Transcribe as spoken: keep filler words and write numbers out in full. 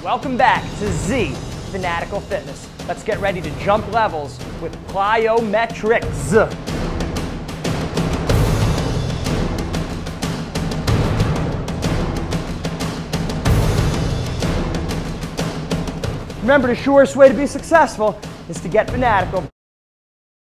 Welcome back to Z-Fanatical Fitness. Let's get ready to jump levels with Plyometricz. Remember, the surest way to be successful is to get fanatical.